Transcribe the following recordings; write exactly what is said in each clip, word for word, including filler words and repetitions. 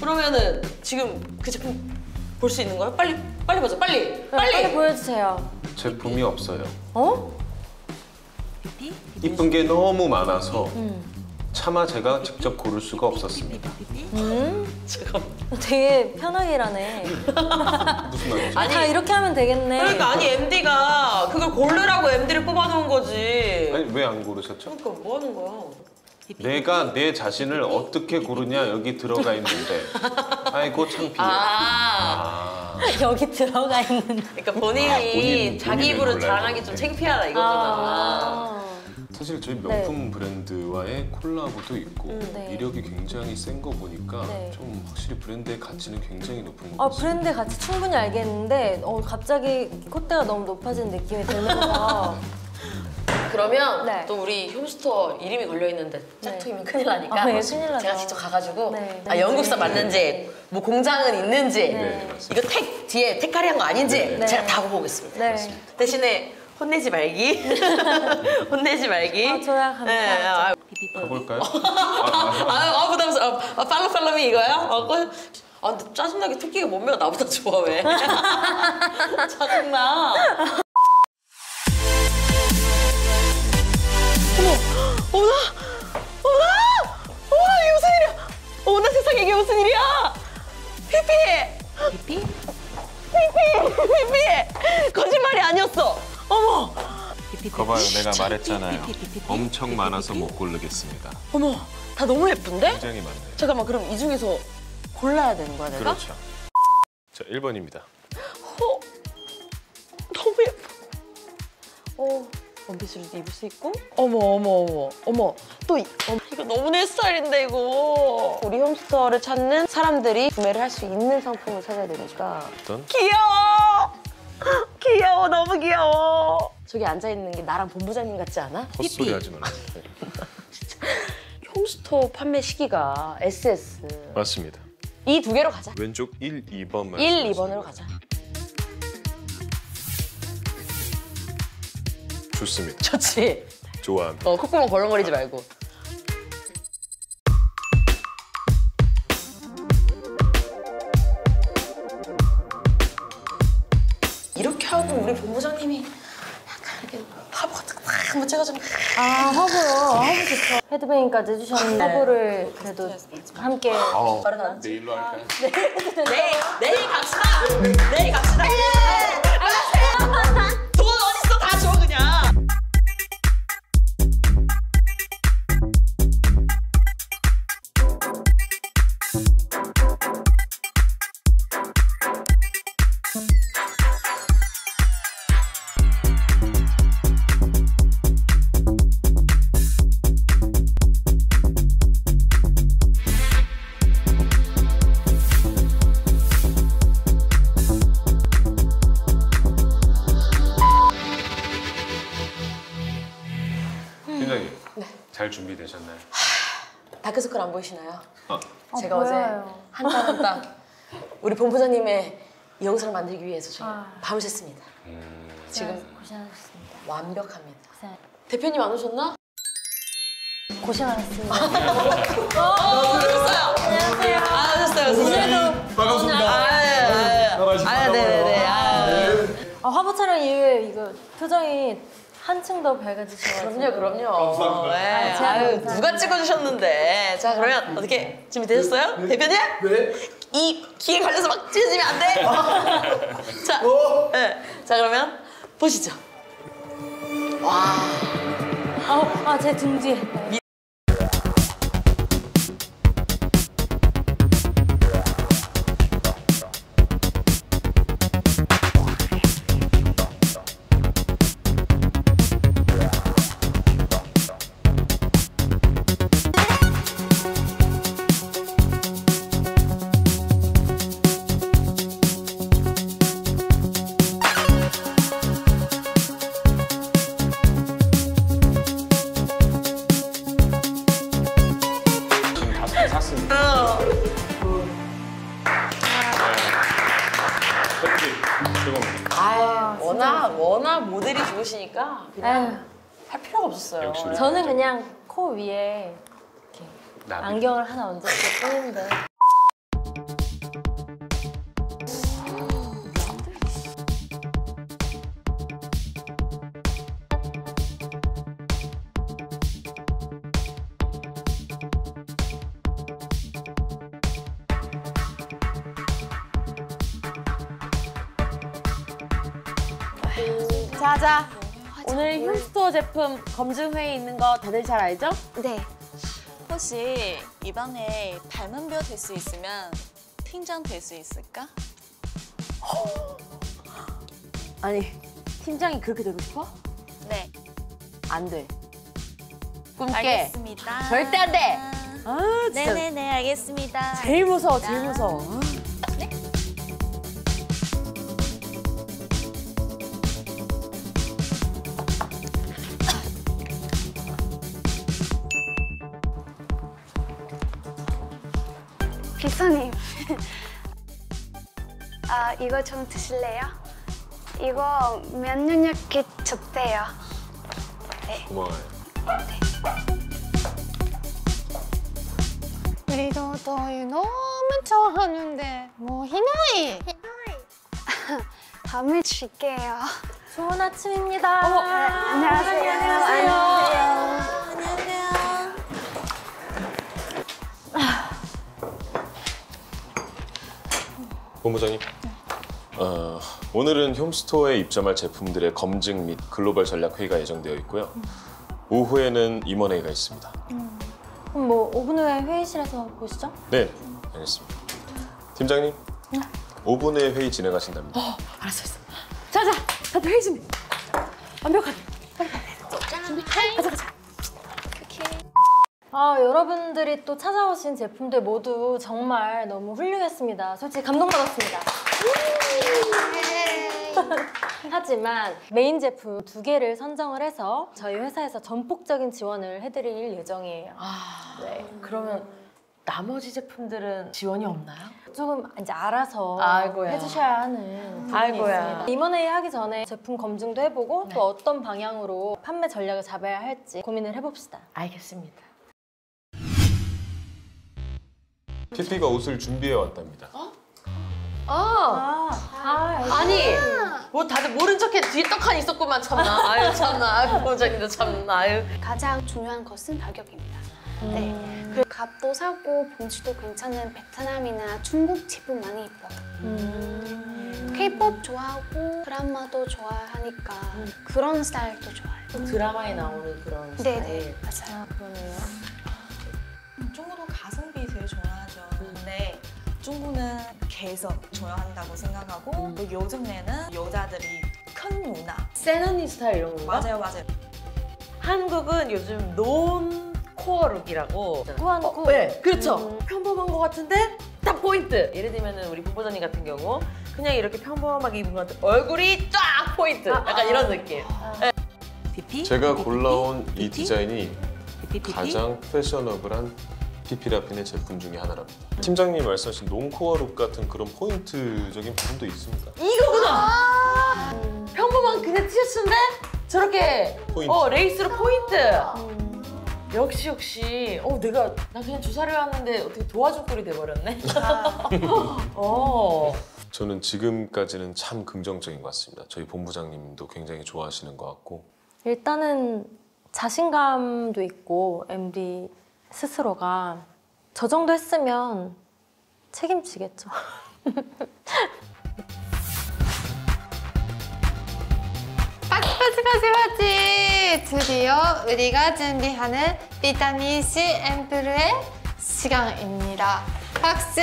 그러면은 지금 그 제품 볼 수 있는 거예요? 빨리 빨리 보자. 빨리 네, 빨리. 빨리 보여주세요. 제품이 없어요. 어? 이쁜 게 너무 많아서 음. 차마 제가 직접 고를 수가 없었습니다. 음? 잠깐. 되게 편하게 일하네. 무슨 말이죠? 아니, 다 이렇게 하면 되겠네. 그러니까 아니 엠디가 그걸 고르라고 엠디를 뽑아놓은 거지. 아니 왜 안 고르셨죠? 그러니까 뭐 하는 거야? 내가 내 자신을 어떻게 고르냐 여기 들어가 있는데 아이고 창피해. 아, 아. 여기 들어가 있는. 그러니까 본인이 아, 본인, 자기 본인을 입으로 골라야 자랑하기 좀 되는데. 창피하다 이거잖아. 아. 사실 저희 명품 브랜드와의 콜라보도 있고 음, 네. 이력이 굉장히 센 거 보니까 네. 좀 확실히 브랜드의 가치는 굉장히 높은 것 아, 같습니다. 브랜드 가치 충분히 알겠는데 어, 갑자기 콧대가 너무 높아진 느낌이 들면서 그러면 네. 또 우리 홈스토어 이름이 걸려 있는데 짝퉁이면 큰일 나니까 아, 예, 큰일 나죠. 제가 직접 가가지고 네. 아 영국산 맞는지 네. 뭐 공장은 있는지 네, 맞습니다. 이거 택 뒤에 택까리 한 거 아닌지 네. 제가 다 보고 오겠습니다. 네. 대신에 혼내지 말기. 혼내지 말기. 아, 저야 감사하죠. 네, 아, 가볼까요? 아, 아, 아 부담스러워. 아, 팔로 팔로미 이거야? 아, 그, 아 근데 짜증나게 토끼가 몸매가 나보다 좋아 왜? 짜증나. 어머, 어머나, 어머나, 어머나 이게 무슨 일이야? 어머나 세상에 이게 무슨 일이야? 피피. 피피? 피피, 피피. 거짓말이 아니었어. 어머. 거봐요, 내가 말했잖아요. 엄청 많아서 못 고르겠습니다. 어머, 다 너무 예쁜데? 굉장히 많네요. 잠깐만, 그럼 이 중에서 골라야 되는 거야, 내가? 그렇죠. 자, 일 번입니다. 어? 너무 예뻐. 어, 원피스를 입을 수 있고? 어머, 어머, 어머, 어머. 또, 이, 어머, 이거 너무 내 스타일인데, 이거. 우리 홈스토어를 찾는 사람들이 구매를 할 수 있는 상품을 찾아야 되니까. 어떤? 귀여워! 귀여워, 너무 귀여워. 저기 앉아있는 게 나랑 본부장님 같지 않아? 헛소리 하지 말아요. 홈스토어 판매 시기가 에스에스. 맞습니다. 이 두 개로 가자. 왼쪽 일, 이 번만. 일, 이 번으로 가자. 좋습니다. 좋지? 좋아합니다. 어, 콧구멍 벌렁거리지 말고. 이렇게 하고 우리 본부장님이 약간 이렇게 화보 같은 거 막 한번 찍어주면 아, 화보요. 화보 좋죠. 헤드뱅잉까지 해주셨는데 화보를 그래도 함께. 어, 바로 나왔지? 내일로 할까요? 내일, 내일 갑시다! 내일 갑시다! 돈 어딨어? 다 줘, 그냥! 팀장님, 잘 준비되셨나요? 다크서클 안 보이시나요? 아, 제가 어, 어제 보여요. 한 땀 한 땀 우리 본부장님의 이 영상을 만들기 위해서 제가 아. 밤을 샜습니다. 음, 지금 고생하셨습니다. 완벽합니다. 고생, 대표님 안 오셨나? 고생하셨습니다. 어, 오셨어요. 안녕하세요. 아, 오셨어요. 오셨어요. 반갑습니다. 아, 예, 아, 아, 네네네. 아, 아, 화보 촬영 이후에 이거 표정이 한층 더 밝아지셔가지고. 그럼요, 그럼요. 감사합니다. 네. 아, 제가 아유, 감사합니다. 누가 찍어주셨는데. 자, 그러면 어떻게 준비되셨어요? 대표님? 네. 이 귀에 걸려서 막 찢어지면 안 돼. 자, 어? 네. 자, 그러면 보시죠. 아, 아, 제 등 뒤에. 다 샀습니다. 편집 최고입니다. 아, 워낙 워낙 모델이 좋으시니까 그냥 아유, 할 필요가 없었어요. 역시 우리 저는 그냥 코 위에 이렇게 나비. 안경을 하나 얹었을 뿐인데. 자자, 오늘 흉스토어 제품 검증 회의 있는 거 다들 잘 알죠? 네. 혹시 이번에 발문표 될 수 있으면 팀장 될 수 있을까? 아니, 팀장이 그렇게 되고 싶어? 네. 안 돼. 꿈깨. 알겠습니다. 절대 안 돼. 아, 진짜. 네네네, 알겠습니다. 제일 무서워, 제일 무서워. 네. 기사님. 아, 이거 좀 드실래요? 이거 면역력이 좋대요. 고마워요. 우리도 너희 너무 좋아하는데 뭐 희나이. 다음에 줄게요. 좋은 아침입니다. 안녕하세요. 안녕하세요. 안녕하세요. 본부장님, 어, 오늘은 홈스토어에 입점할 제품들의 검증 및 글로벌 전략 회의가 예정되어 있고요. 오후에는 임원회의가 있습니다. 그럼 뭐 오 분 후에 회의실에서 보시죠. 네, 알겠습니다. 팀장님, 오 분 후에 회의 진행하신답니다. 알았어, 알았어. 자자, 다들 회의 준비. 완벽하게. 아, 여러분들이 또 찾아오신 제품들 모두 정말 너무 훌륭했습니다. 솔직히 감동받았습니다. 하지만 메인 제품 두 개를 선정을 해서 저희 회사에서 전폭적인 지원을 해드릴 예정이에요. 아, 네. 그러면 나머지 제품들은 지원이 없나요? 조금 이제 알아서 아이고야. 해주셔야 하는 부분이 아이고야. 있습니다. 임원회의 하기 전에 제품 검증도 해보고 또 어떤 방향으로 판매 전략을 잡아야 할지 고민을 해봅시다. 알겠습니다. 피피가 옷을 준비해 왔답니다. 아, 아, 아니, 뭐 다들 모른 척해 뒤에 떡하니 있었구만, 참나. 아유, 참나. 아유, 본부장님도 참나. 아유. 가장 중요한 것은 가격입니다. 네. 그리고 값도 사고 봉지도 괜찮은 베트남이나 중국 제품 많이 입어요. 케이팝 좋아하고 드라마도 좋아하니까 그런 스타일도 좋아해요. 드라마에 나오는 그런 스타일. 네네, 맞아요. 그러네요. 중국도 가성비 제일 중요하죠. 근데 중국은 계속 중요한다고 생각하고 또 요즘에는 여자들이 큰 누나. 세너니 스타일 이런 건가? 맞아요, 맞아요. 한국은 요즘 논 코어 룩이라고. 후한국. 네, 그렇죠. 음. 평범한 것 같은데 딱 포인트. 예를 들면 우리 본부장님 같은 경우 그냥 이렇게 평범하게 입은 것 같은 얼굴이 쫙 포인트. 약간 이런 느낌. 피피? 제가 골라온 이 피피? 디자인이 피피? 가장 패셔너블한 피피라핀의 제품 중에 하나랍니다. 팀장님 말씀하신 롱코어 룩 같은 그런 포인트적인 부분도 있습니다. 이거구나! 평범한 그냥 티셔츠인데 저렇게 포인트. 어 레이스로 포인트. 역시 역시. 어 내가 나 그냥 주사를 왔는데 어떻게 도와줄 꼴이 돼버렸네. 어. 저는 지금까지는 참 긍정적인 것 같습니다. 저희 본부장님도 굉장히 좋아하시는 것 같고. 일단은 자신감도 있고 엠디 스스로가 저 정도 했으면 책임지겠죠. 빠지빠지빠지! 드디어 우리가 준비하는 비타민C 앰플의 시간입니다. 박수!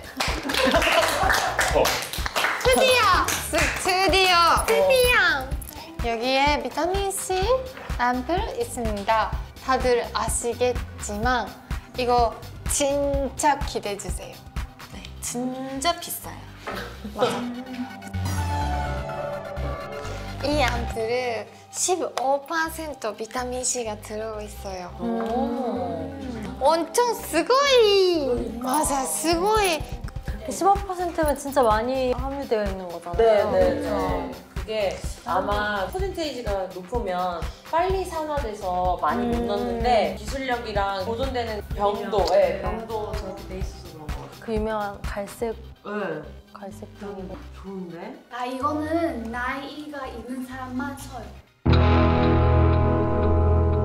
드디어! 드디어! 드디어! 여기에 비타민C 앰플 있습니다. 다들 아시겠지만 이거 진짜 기대해주세요. 네, 진짜 비싸요. 이 앰플은 십오 퍼센트 비타민C가 들어있어요. 엄청 스고이! 맞아, 스고이! 십오 퍼센트면 진짜 많이 함유되어 있는 거잖아요. 네네. 그게 아마 퍼센테이지가 높으면 빨리 산화돼서 많이 못 음. 넣는데 기술력이랑 보존되는 병도, 예, 병도 저렇게 돼 있어서 그런 거 같아요. 그 유명한 갈색, 네. 갈색 병이고. 좋은데? 아, 이거는 나이가 있는 사람만 써요.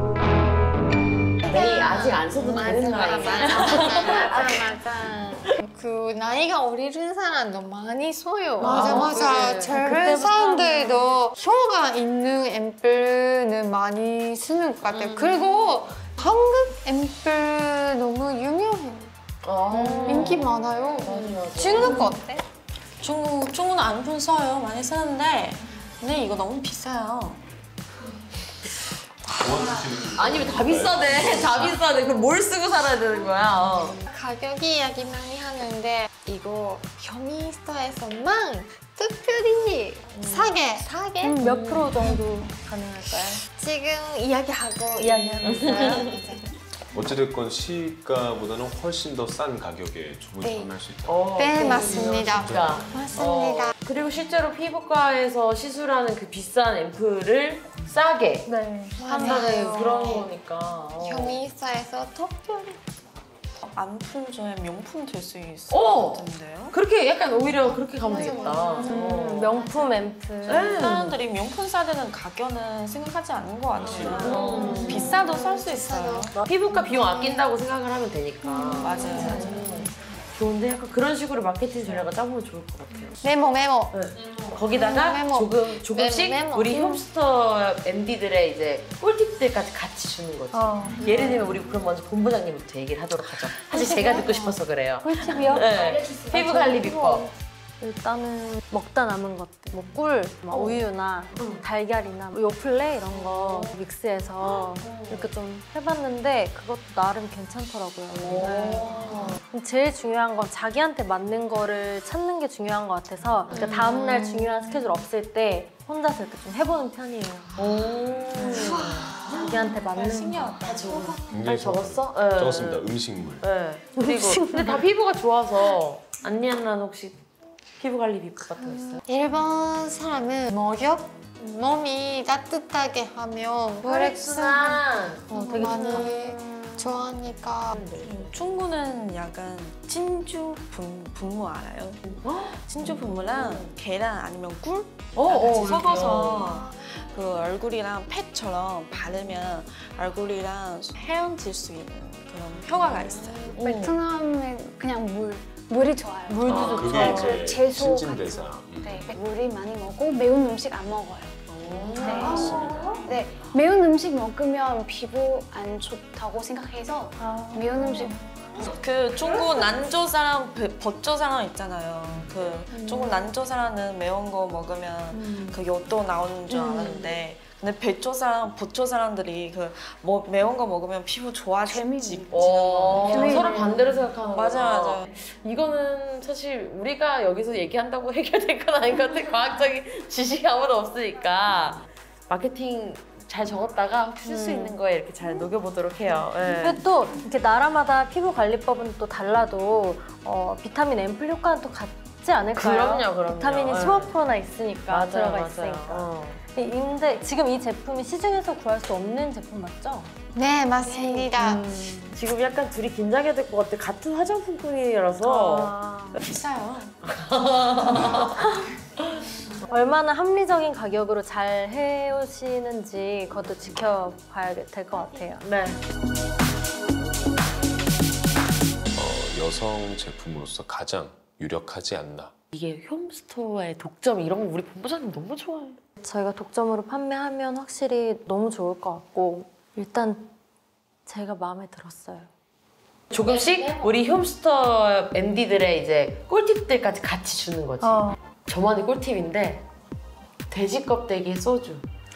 네, 아직 안 써도 되는 나이. 맞아, 맞아, 맞아. 그 나이가 어린 사람도 많이 써요. 맞아, 맞아. 그래. 젊은 그때부터 사람들도 효과 있는 앰플은 많이 쓰는 것 같아요. 그리고 한국 앰플 너무 유명해요. 아. 인기 많아요. 중국 어때? 중국, 중국은 안 써요. 많이 쓰는데 근데 이거 너무 비싸요. 아니면 다 비싸네. 다 비싸네. 그럼 뭘 쓰고 살아야 되는 거야? 어. 가격 이야기 많이 하는데 이거 현미스토어에서만 특별히 싸게 싸게 음, 몇 프로 정도 가능할까요? 지금 이야기하고 이야기하고 있어요. 어찌됐건 시가보다는 훨씬 더 싼 가격에 주문 네. 판매할 수 있다. 어, 네, 그렇군요, 맞습니다. 진짜. 맞습니다. 어, 그리고 실제로 피부과에서 시술하는 그 비싼 앰플을 싸게 네. 한다는 맞아요. 그런 거니까. 어. 현미스토어에서 특별히 안품 중에 명품 될 수 있을 어! 것 같은데요? 그렇게 약간 오히려 그렇게 가면 되겠다. 음, 어. 명품 앰플. 사람들이 명품 사려는 가격은 생각하지 않는 것 같아요. 비싸도 살 수 있어요. 피부과 비용 아낀다고 생각을 하면 되니까. 맞아요. 맞아요. 좋은데 약간 그런 식으로 마케팅 전략을 짜보면 좋을 것 같아요. 메모 메모 거기다가 메모. 조금 조금씩 메모, 메모. 우리 홈스터 엠디들의 이제 꿀팁들까지 같이 주는 거지. 어. 예를 들면 우리 그럼 먼저 본부장님부터 얘기를 하도록 하죠. 사실 제가 듣고 싶어서 그래요. 꿀팁이요? 네. 피부 관리 비법. 일단은 먹다 남은 것들, 뭐 꿀, 막 우유나 달걀이나 뭐 요플레 이런 거 믹스해서 이렇게 좀 해봤는데 그것도 나름 괜찮더라고요. 네. 제일 중요한 건 자기한테 맞는 거를 찾는 게 중요한 것 같아서 그러니까 다음날 중요한 스케줄 없을 때 혼자서 이렇게 좀 해보는 편이에요. 자기한테 맞는 신기하다. 굉장히 적었어? 적었- 네. 적었습니다. 음식물. 네. 그리고 근데 다 피부가 좋아서 안니안나는 혹시 피부 관리 비법 같은 거 있어요? 일본 사람은 목욕 몸이 따뜻하게 하면 혈액순환. 어, 되게 많이 좋아하니까 중국은 약간 진주 분, 분무 알아요? 진주 분무랑 계란 아니면 꿀 어, 같이 어, 섞어서 그 얼굴이랑 팩처럼 바르면 얼굴이랑 헤엄칠 수 있는 그런 효과가 있어요. 베트남은 그냥 물 물이 좋아요. 물도 아, 좋고. 그게 이제 채소 신진대사. 음. 네, 물이 많이 먹고 매운 음식 안 먹어요. 네. 네, 매운 음식 먹으면 피부 안 좋다고 생각해서 매운 음식 그 중국 난조 사람, 그 버조 사람 있잖아요. 그 중국 난조 사람은 매운 거 먹으면 그 요또 나오는 줄 알았는데 근데 배조 사람, 버조 사람들이 그 뭐 매운 거 먹으면 피부 좋아지지. 어, 재미있네. 서로 반대로 생각하는 거. 맞아, 맞아. 이거는 사실 우리가 여기서 얘기한다고 해결될 건 아닌 것 같아. 과학적인 지식이 아무도 없으니까. 마케팅 잘 적었다가 쓸 수 있는 거에 이렇게 잘 녹여보도록 해요. 네. 근데 또 이렇게 나라마다 피부 관리법은 또 달라도 어, 비타민 앰플 효과는 또 같지 않을까요? 그럼요, 그럼요. 비타민이 네. 십오 퍼센트나 있으니까 맞아요, 들어가 맞아요. 있으니까. 어. 근데 지금 이 제품이 시중에서 구할 수 없는 제품 맞죠? 네 맞습니다. 지금 약간 둘이 긴장해야 될 것 같아. 같은 화장품꾼이라서. 아, 비싸요. 얼마나 합리적인 가격으로 잘 해오시는지 그것도 지켜봐야 될 것 같아요. 네. 어, 여성 제품으로서 가장 유력하지 않나. 이게 홈스토어의 독점 이런 거 우리 본부장님 너무 좋아해요. 저희가 독점으로 판매하면 확실히 너무 좋을 것 같고 일단 제가 마음에 들었어요. 조금씩 우리 홈스터 엠디들의 이제 꿀팁들까지 같이 주는 거지. 어. 저만의 꿀팁인데 돼지 껍데기 소주.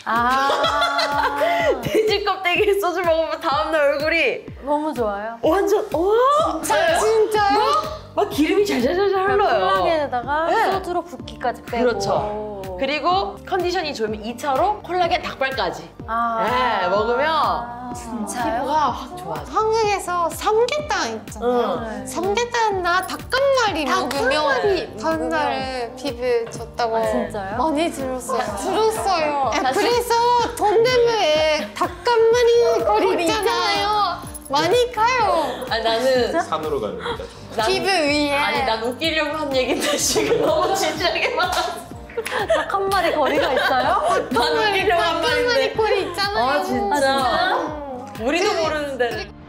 아 돼지 껍데기 소주 먹으면 다음날 얼굴이 너무 좋아요. 완전 와 진짜요? 진짜요? 막 기름이 잘잘잘 흘러요. 콜라겐에다가 네. 소주로 붓기까지 빼고. 그렇죠. 그리고 컨디션이 좋으면 이 차로 콜라겐 닭발까지 아. 네, 먹으면 진짜요? 피부가 확 좋아져. 한국에서 삼계탕 있잖아요. 응. 삼계탕이나 닭간말이 먹으면 닭간말이 다음날 피부 좋다고 아, 진짜요? 많이 들었어요. 들었어요. 아, 그래서 동대문에 닭간말이 거리 있잖아요. 많이 가요. 아니 나는 산으로 가는 겁니다. 난- 피부 위에. 아니 난 웃기려고 한 얘기인데 지금 너무 진지하게 말하는 닭 한 마리 거리가 있어요? 난 웃기려고 한 닭간말이 말인데 거리 있잖아요. 아 진짜? 우리도 모르는데